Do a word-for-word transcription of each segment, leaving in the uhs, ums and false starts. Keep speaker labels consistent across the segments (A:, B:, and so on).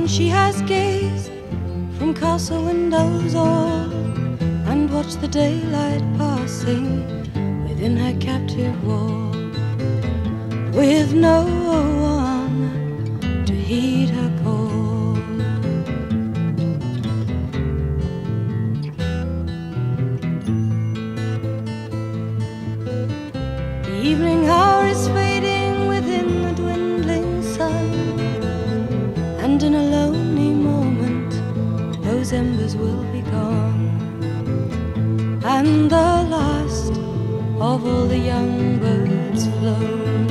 A: And she has gazed from castle windows all, and watched the daylight passing within her captive wall, with no one to heed her call. The evening hour is fading within the dwindling sun, and in a lonely moment those embers will be gone, and the last of all the young birds flown.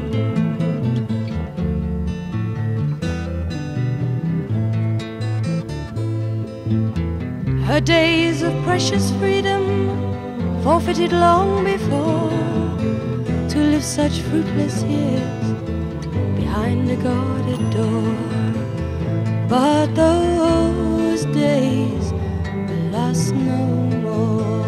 A: Her days of precious freedom forfeited long before, to live such fruitless years behind a guarded door. But those days will last no more.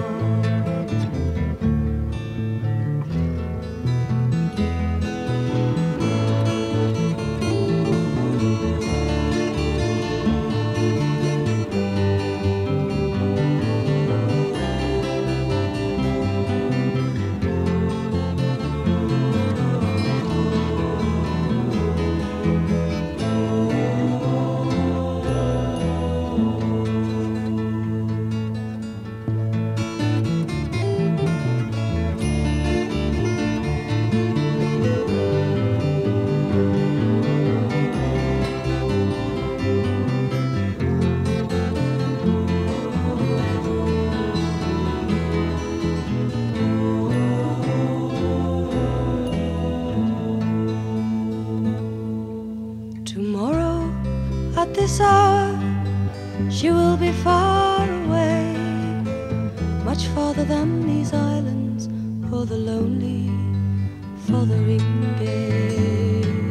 A: This hour she will be far away, much farther than these islands or the lonely Fotheringay.